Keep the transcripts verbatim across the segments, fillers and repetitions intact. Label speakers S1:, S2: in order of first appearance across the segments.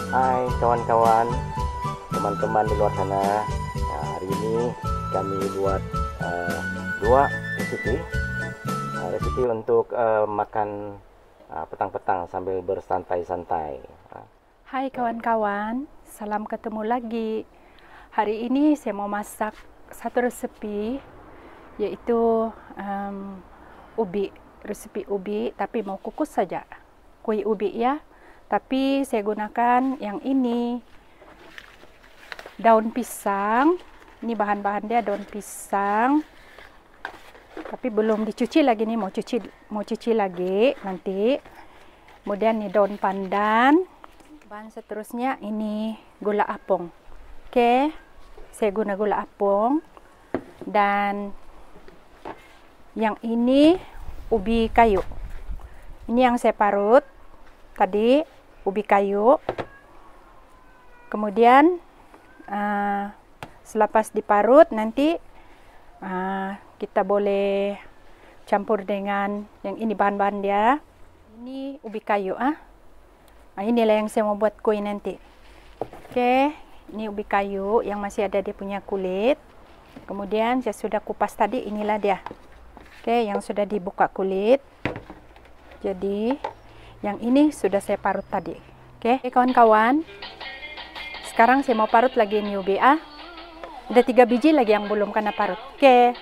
S1: Hai kawan-kawan, teman-teman di luar sana. Nah, hari ini kami buat uh, dua resipi, uh, resipi untuk uh, makan petang-petang uh, sambil bersantai-santai.
S2: Hai kawan-kawan, salam ketemu lagi. Hari ini saya mau masak satu resepi, yaitu um, ubi, resepi ubi, tapi mau kukus saja, kue ubi ya. Tapi saya gunakan yang ini, daun pisang. Ini bahan-bahan dia daun pisang. Tapi belum dicuci lagi nih, mau cuci mau cuci lagi nanti. Kemudian ini daun pandan. Bahan seterusnya ini gula apung. Oke, saya guna gula apung. Dan yang ini ubi kayu. Ini yang saya parut tadi. Ubi kayu, kemudian uh, selepas diparut nanti uh, kita boleh campur dengan yang ini bahan-bahan dia. Ini ubi kayu ah, nah, inilah yang saya mau buat kue nanti. Oke, ini ubi kayu yang masih ada dia punya kulit. Kemudian saya sudah kupas tadi, inilah dia. Oke, yang sudah dibuka kulit. Jadi yang ini sudah saya parut tadi. Oke, kawan-kawan. Sekarang saya mau parut lagi ini ubi ah. Ada tiga biji lagi yang belum kena parut. Oke.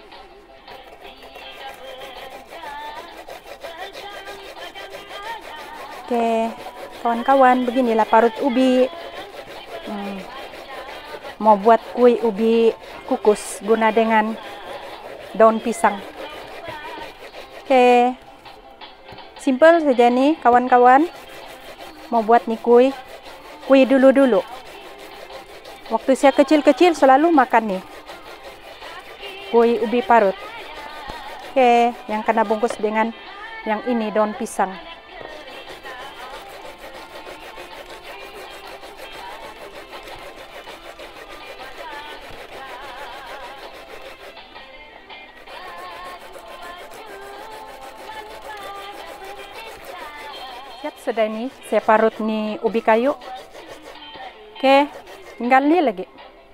S2: Oke, kawan-kawan, beginilah parut ubi. Hmm. Mau buat kue ubi kukus guna dengan daun pisang. Oke. Simple saja nih kawan-kawan. Mau buat nih kue. Kue dulu-dulu. Waktu saya kecil-kecil selalu makan nih kue ubi parut. Oke, yang kena bungkus dengan yang ini daun pisang. Siap sudah nih, saya parut nih ubi kayu. Oke, tinggal nih lagi.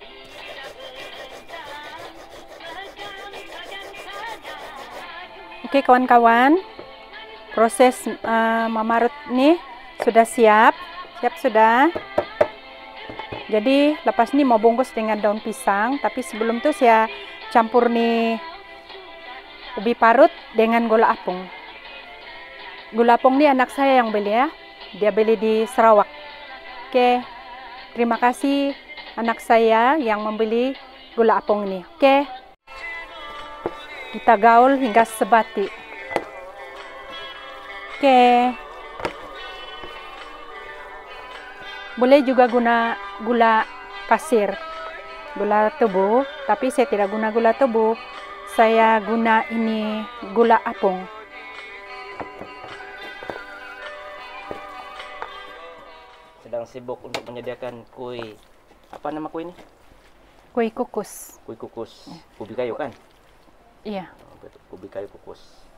S2: Oke kawan-kawan, proses uh, memarut nih sudah siap. Siap sudah. Jadi lepas ini mau bungkus dengan daun pisang, tapi sebelum itu saya campur nih ubi parut dengan gula apung. Gula apung ini anak saya yang beli ya, dia beli di Sarawak. Oke, terima kasih anak saya yang membeli gula apung ini. Oke, kita gaul hingga sebati. Oke, boleh juga guna gula pasir, gula tebu, tapi saya tidak guna gula tebu, saya guna ini gula apung.
S1: Sedang sibuk untuk menyediakan kue, apa nama kue ini?
S2: Kue kukus.
S1: Kue kukus, ya. Ubi kayu kan?
S2: Iya.
S1: Oh, ubi kayu kukus.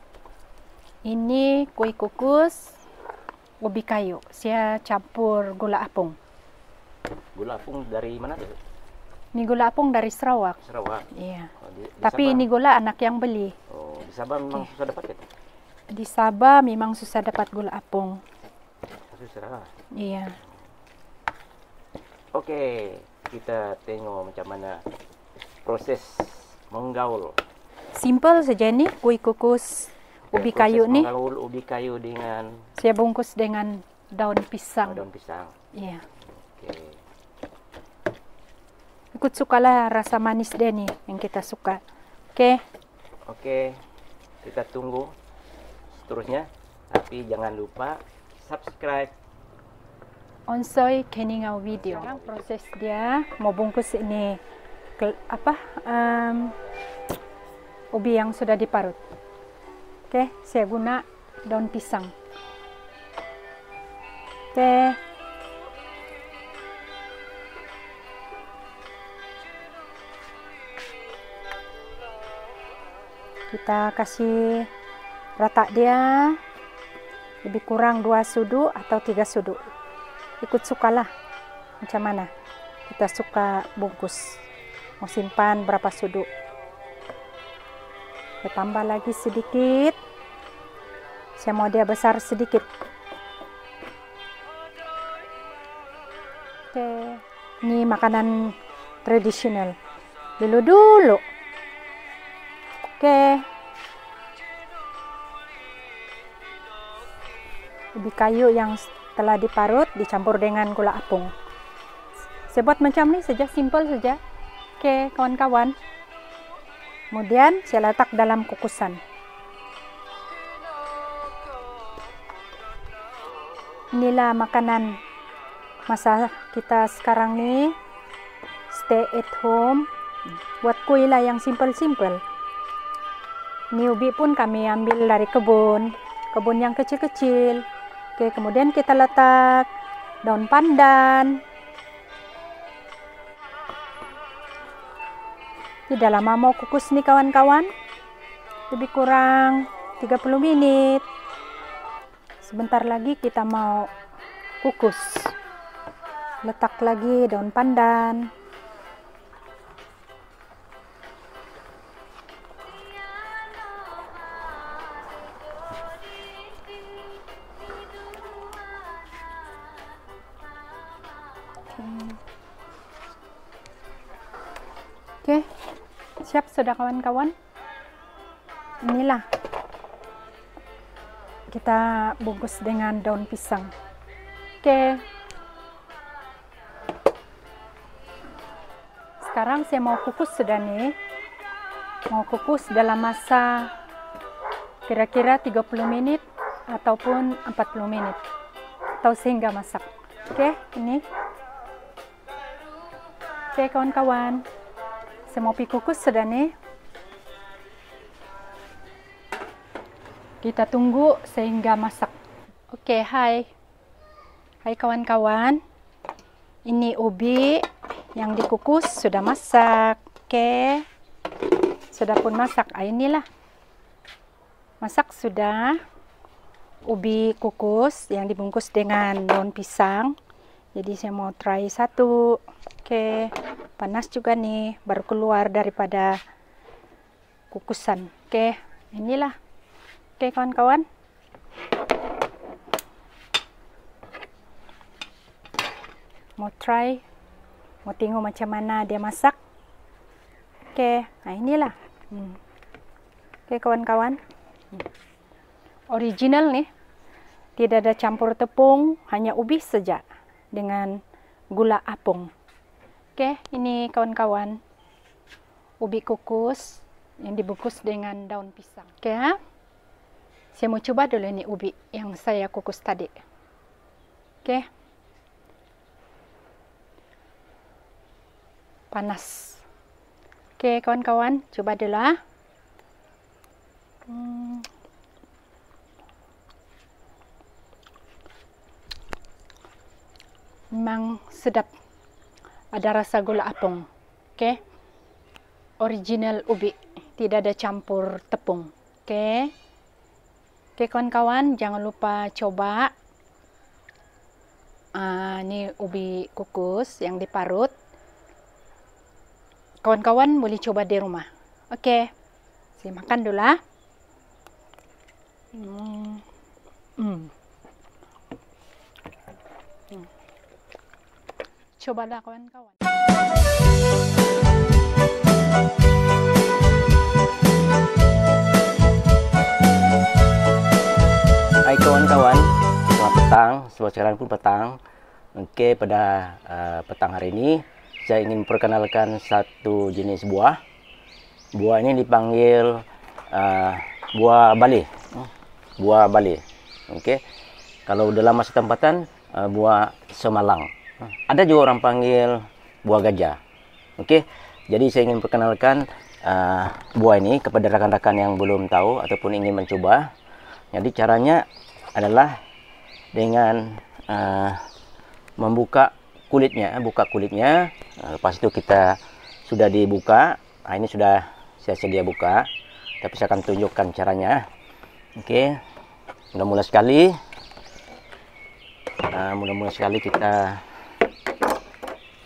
S2: Ini kue kukus ubi kayu. Saya campur gula apung.
S1: Gula apung dari mana tuh?
S2: Ini gula apung dari Sarawak.
S1: Sarawak.
S2: Iya.
S1: Oh, di, di
S2: Tapi
S1: Sabah.
S2: Ini gula anak yang beli.
S1: Oh, di Sabah memang okay. Susah dapat ya?
S2: Di Sabah memang susah dapat gula apung.
S1: Susah.
S2: Iya.
S1: Oke, kita tengok macam mana proses menggaul.
S2: Simple saja nih kue kukus ubi
S1: proses
S2: kayu nih.
S1: Menggaul ubi kayu dengan
S2: saya bungkus dengan daun pisang.
S1: Oh, daun pisang.
S2: Iya.
S1: Oke.
S2: Ikut sukalah rasa manis deh nih yang kita suka. Oke.
S1: Oke. Kita tunggu seterusnya, tapi jangan lupa subscribe.
S2: Onsoy keninga video. Sekarang proses dia mau bungkus ini ke, apa um, ubi yang sudah diparut. Oke, saya guna daun pisang. Oke. Kita kasih rata dia lebih kurang dua sudu atau tiga sudu. Ikut sukalah. macam mana kita suka bungkus. Mau simpan berapa sudut. Saya tambah lagi sedikit. Saya mau dia besar sedikit. Oke, ini makanan tradisional. Dulu dulu. Oke. Ubi kayu yang telah diparut dicampur dengan gula apung. Saya buat macam ini saja, simple saja. Oke, kawan-kawan. Kemudian saya letak dalam kukusan. Inilah makanan masa kita sekarang nih, stay at home. Buat kue lah yang simple-simple. Ini ubi pun kami ambil dari kebun, kebun yang kecil-kecil. Oke, kemudian kita letak daun pandan. Tidak lama mau kukus nih kawan-kawan. Lebih kurang tiga puluh menit. Sebentar lagi kita mau kukus. Letak lagi daun pandan. Oke, siap sudah kawan-kawan. Inilah kita bungkus dengan daun pisang. Oke, sekarang saya mau kukus sudah nih. Mau kukus dalam masa kira-kira tiga puluh menit ataupun empat puluh menit, atau sehingga masak. Oke, ini. Oke kawan-kawan, saya mau pi kukus sudah nih. Kita tunggu sehingga masak. Oke, hai. Hai kawan-kawan. Ini ubi yang dikukus sudah masak. Oke. Sudah pun masak. Ah, inilah. Masak sudah. Ubi kukus yang dibungkus dengan daun pisang. Jadi saya mau try satu. Oke. Panas juga nih, baru keluar daripada kukusan. Oke, inilah. Oke kawan-kawan. Mau try, mau tengok macam mana dia masak. Oke, nah inilah. Hmm. Oke kawan-kawan. Hmm. Original nih. Tidak ada campur tepung, hanya ubi saja dengan gula apung. Oke, ini kawan-kawan. Ubi kukus yang dibungkus dengan daun pisang. Oke, ha? Saya mau coba dulu ini ubi yang saya kukus tadi. Oke. Panas. Oke, kawan-kawan, coba dulu ah. Hmm. Memang sedap. Ada rasa gula apung. Oke. Original ubi, tidak ada campur tepung. Oke. Oke kawan-kawan, jangan lupa coba. Uh, ini ubi kukus yang diparut. Kawan-kawan boleh coba di rumah. Oke, saya makan dulu lah. Hmm. Hmm. Hmm. Cobalah kawan-kawan.
S1: Hai kawan-kawan, selamat petang, sekarang pun petang. Oke, pada uh, petang hari ini saya ingin memperkenalkan satu jenis buah. Buah ini dipanggil uh, buah bali. Buah bali. Oke, kalau dalam masa tempatan uh, buah semalang. Ada juga orang panggil buah gajah. Oke, jadi saya ingin memperkenalkan uh, buah ini kepada rekan-rekan yang belum tahu ataupun ingin mencoba. Jadi caranya adalah dengan uh, membuka kulitnya, buka kulitnya. Uh, lepas itu kita sudah dibuka. Nah, ini sudah saya sedia buka, tapi saya akan tunjukkan caranya. Oke, mudah-mudah sekali, uh, mudah-mudah sekali kita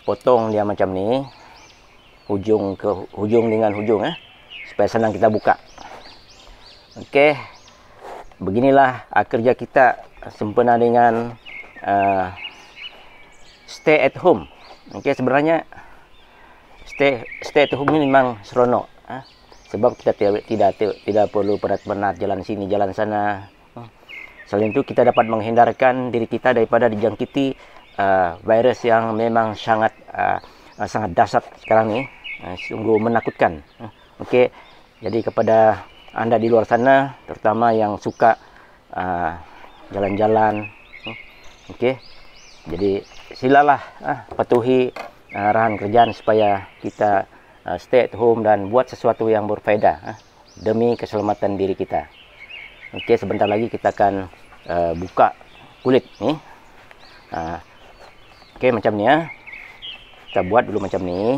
S1: potong dia macam ni, hujung ke hujung dengan hujung, eh, supaya senang kita buka. Okey, beginilah uh, kerja kita sempena dengan uh, stay at home. Okey, sebenarnya stay stay at home ini memang seronok, eh, sebab kita tidak tidak tidak perlu penat-penat jalan sini jalan sana. Selain itu kita dapat menghindarkan diri kita daripada dijangkiti uh, virus yang memang sangat uh, sangat dahsyat sekarang ni, uh, sungguh menakutkan. Uh, Okey, jadi kepada anda di luar sana, terutama yang suka jalan-jalan, uh, okey, jadi silalah uh, patuhi uh, arahan kerjaan supaya kita uh, stay at home dan buat sesuatu yang berfaedah uh, demi keselamatan diri kita. Okey, sebentar lagi kita akan uh, buka kulit ni. Uh, Okey, macam ni ya. Kita buat dulu macam ni.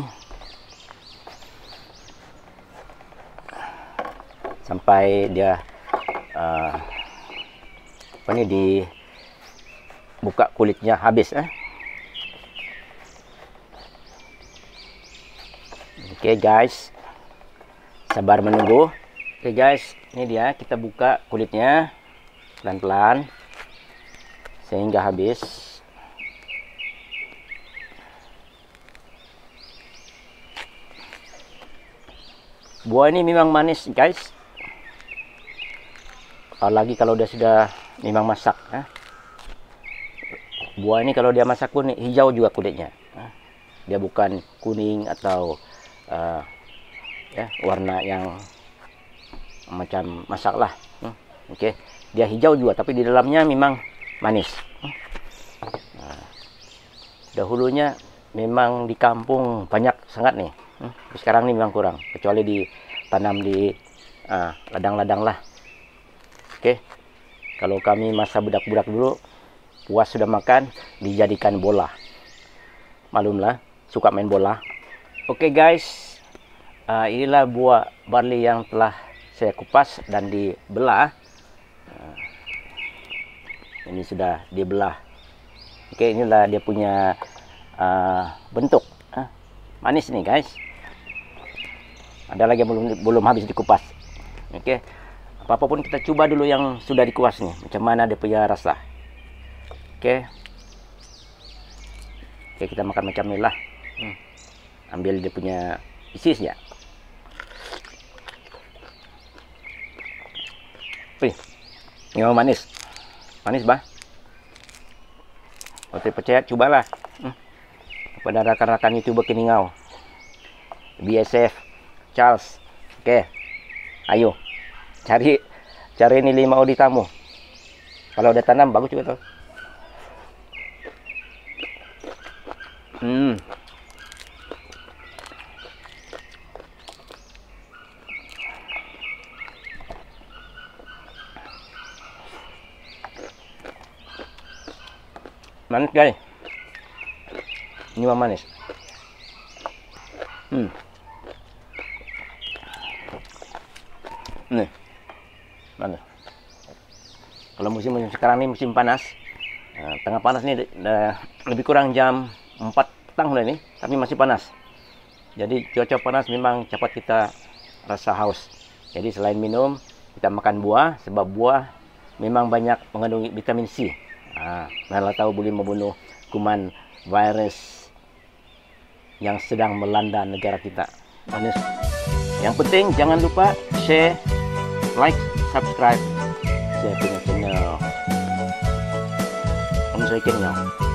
S1: Sampai dia uh, apa ni di buka kulitnya habis, eh. Okey guys. Sabar menunggu. Oke guys, ini dia, kita buka kulitnya pelan-pelan sehingga habis. Buah ini memang manis guys, apalagi kalau dia sudah memang masak. Eh. Buah ini kalau dia masak pun hijau juga kulitnya. Eh. Dia bukan kuning atau uh, ya, warna yang macam masak lah. Hmm. Okey, dia hijau juga tapi di dalamnya memang manis. Hmm. Nah, dahulunya memang di kampung banyak sangat nih. Hmm. Sekarang ini memang kurang, kecuali ditanam di ladang-ladang uh, lah. Okey, kalau kami masa budak-budak dulu, puas sudah makan dijadikan bola. Malumlah, suka main bola. Okey guys, uh, inilah buah barley yang telah saya kupas dan dibelah. Ini sudah dibelah. Oke, inilah dia punya uh, bentuk. Uh, manis nih guys. Ada lagi yang belum belum habis dikupas. Oke, apa-apapun kita coba dulu yang sudah dikupas nih. Macam mana dia punya rasa. Oke. Oke, kita makan macam ini lah. Hmm. Ambil dia punya isisnya. Wih, ini mau manis, manis bah. Kalau tidak percaya, cobalah. Hmm. Kepada rakan-rakan YouTuber Keningau, B S F, Charles, oke, ayo cari cari ini lima odi tamu. Kalau udah tanam bagus juga tuh. Hmm. Manis guys, ini mah manis. Hmm. Nih, mana? Kalau musim musim sekarang ini musim panas, nah, tengah panas nih, uh, lebih kurang jam empat petang udah nih, tapi masih panas. Jadi cuaca panas memang cepat kita rasa haus. Jadi selain minum, kita makan buah, sebab buah memang banyak mengandung vitamin C. Nah, mana tahu boleh membunuh kuman virus yang sedang melanda negara kita. Yang penting jangan lupa share, like, subscribe saya punya channel. Om saya kenal.